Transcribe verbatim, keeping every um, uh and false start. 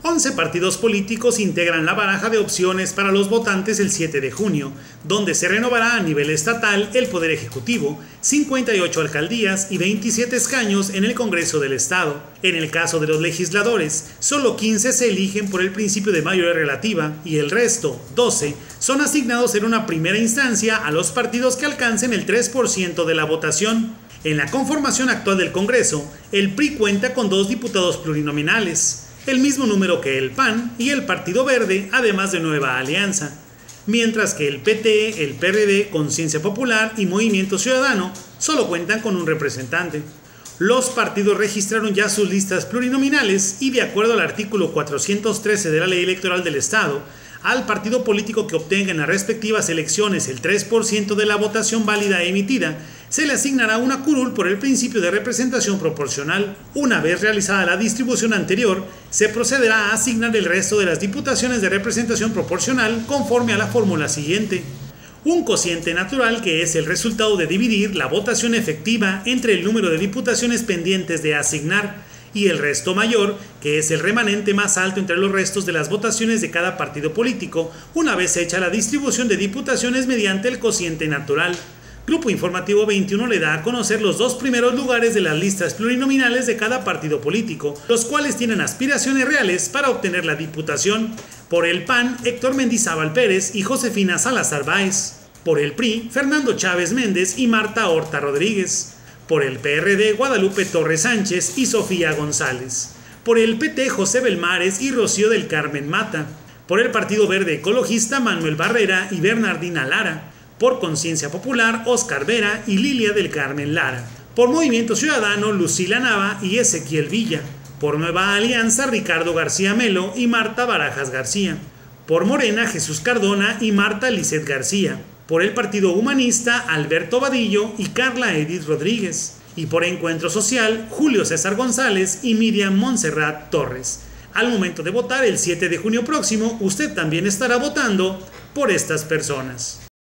once partidos políticos integran la baraja de opciones para los votantes el siete de junio, donde se renovará a nivel estatal el Poder Ejecutivo, cincuenta y ocho alcaldías y veintisiete escaños en el Congreso del Estado. En el caso de los legisladores, solo quince se eligen por el principio de mayoría relativa y el resto, doce, son asignados en una primera instancia a los partidos que alcancen el tres por ciento de la votación. En la conformación actual del Congreso, el P R I cuenta con dos diputados plurinominales, el mismo número que el P A N y el Partido Verde, además de Nueva Alianza, mientras que el P T, el P R D, Conciencia Popular y Movimiento Ciudadano solo cuentan con un representante. Los partidos registraron ya sus listas plurinominales y, de acuerdo al artículo cuatrocientos trece de la Ley Electoral del Estado, al partido político que obtenga en las respectivas elecciones el tres por ciento de la votación válida emitida, se le asignará una curul por el principio de representación proporcional. Una vez realizada la distribución anterior, se procederá a asignar el resto de las diputaciones de representación proporcional conforme a la fórmula siguiente. Un cociente natural, que es el resultado de dividir la votación efectiva entre el número de diputaciones pendientes de asignar y el resto mayor, que es el remanente más alto entre los restos de las votaciones de cada partido político, una vez hecha la distribución de diputaciones mediante el cociente natural. Grupo Informativo veintiuno le da a conocer los dos primeros lugares de las listas plurinominales de cada partido político, los cuales tienen aspiraciones reales para obtener la diputación. Por el P A N, Héctor Mendizábal Pérez y Josefina Salazar Báez. Por el P R I, Fernando Chávez Méndez y Marta Horta Rodríguez. Por el P R D, Guadalupe Torres Sánchez y Sofía González. Por el P T, José Belmares y Rocío del Carmen Mata. Por el Partido Verde Ecologista, Manuel Barrera y Bernardina Lara. Por Conciencia Popular, Óscar Vera y Lilia del Carmen Lara. Por Movimiento Ciudadano, Lucila Nava y Ezequiel Villa. Por Nueva Alianza, Ricardo García Melo y Marta Barajas García. Por Morena, Jesús Cardona y Marta Lizeth García. Por el Partido Humanista, Alberto Vadillo y Carla Edith Rodríguez. Y por Encuentro Social, Julio César González y Miriam Montserrat Torres. Al momento de votar el siete de junio próximo, usted también estará votando por estas personas.